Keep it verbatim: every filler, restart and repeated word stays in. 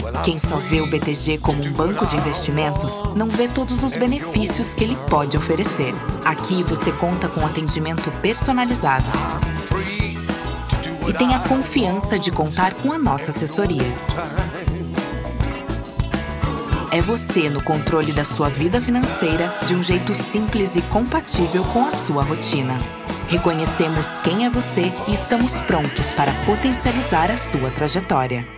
Quem só vê o B T G como um banco de investimentos, não vê todos os benefícios que ele pode oferecer. Aqui você conta com atendimento personalizado e tem a confiança de contar com a nossa assessoria. É você no controle da sua vida financeira de um jeito simples e compatível com a sua rotina. Reconhecemos quem é você e estamos prontos para potencializar a sua trajetória.